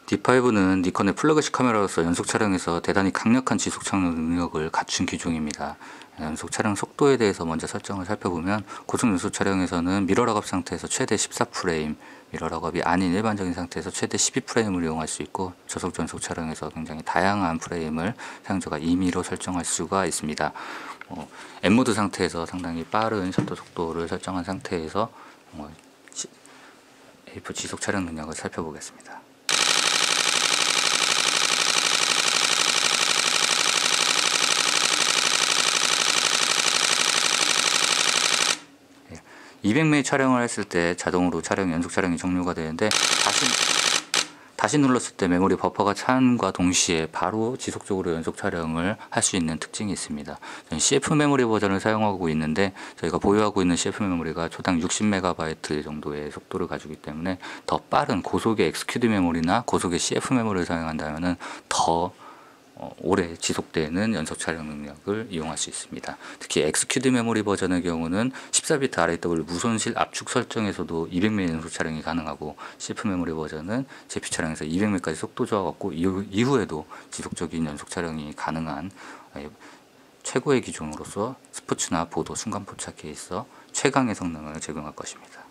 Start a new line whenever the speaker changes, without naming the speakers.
D5는 니콘의 플래그십 카메라로서 연속 촬영에서 대단히 강력한 지속 촬영 능력을 갖춘 기종입니다. 연속 촬영 속도에 대해서 먼저 설정을 살펴보면, 고속 연속 촬영에서는 미러락업 상태에서 최대 14프레임, 미러락업이 아닌 일반적인 상태에서 최대 12프레임을 이용할 수 있고, 저속 연속 촬영에서 굉장히 다양한 프레임을 사용자가 임의로 설정할 수가 있습니다. M모드 상태에서 상당히 빠른 셔터 속도를 설정한 상태에서 A4 지속 촬영 능력을 살펴보겠습니다. 예, 200mm 촬영을 했을 때 자동으로 연속 촬영이 종료가 되는데, 다시 눌렀을 때 메모리 버퍼가 참과 동시에 바로 지속적으로 연속 촬영을 할 수 있는 특징이 있습니다. 저는 CF 메모리 버전을 사용하고 있는데, 저희가 보유하고 있는 CF 메모리가 초당 60MB 정도의 속도를 가지고 있기 때문에 더 빠른 고속의 XQD 메모리나 고속의 CF 메모리를 사용한다면 더 오래 지속되는 연속 촬영 능력을 이용할 수 있습니다. 특히 XQD 메모리 버전의 경우는 14비트 RAW 무손실 압축 설정에서도 200mm 연속 촬영이 가능하고, CF 메모리 버전은 JP 촬영에서 200mm까지 속도 저하받고 이후에도 지속적인 연속 촬영이 가능한 최고의 기종으로서 스포츠나 보도, 순간 포착에 있어 최강의 성능을 제공할 것입니다.